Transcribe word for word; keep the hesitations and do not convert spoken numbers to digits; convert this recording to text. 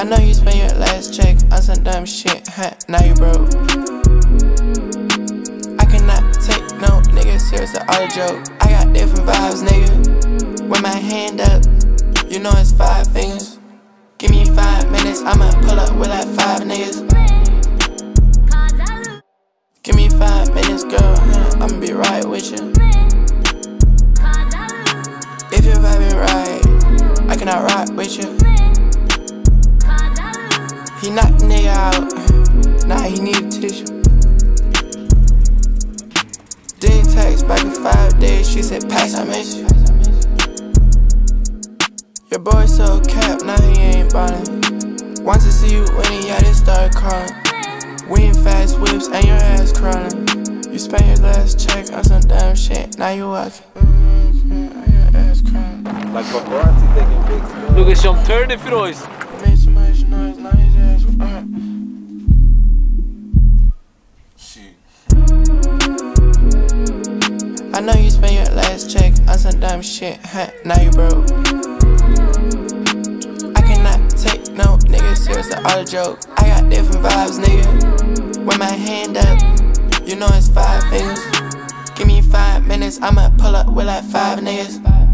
know you spent your last check on some dumb shit, huh? Now you broke. I cannot take no nigga serious or all a joke. I got different vibes, nigga. With my hand up, you know it's five fingers. Give me five minutes, I'ma pull up with like five niggas. Give me five minutes, girl, huh? I'ma be right with you. If you're vibing right, I cannot rock with you. He knocked the nigga out, now he need a tissue. Didn't text back in five days, she said, Pax, I miss you. Your boy so cap, now he ain't ballin'. Wants to see you when he out, it start calling. We in fast whips and your ass crawling. You spent your last check on some dumb shit, now you walking. Like paparazzi taking pics. Look at some turn if you noise. Made so much noise, now his ass. Uh. Shit. I know you spent your last check on some dumb shit, huh? Now you broke. I cannot take no nigga serious or all a joke. I got different vibes, nigga. With my hand up, you know it's five fingers. Give me five minutes, I'ma pull up with like five niggas.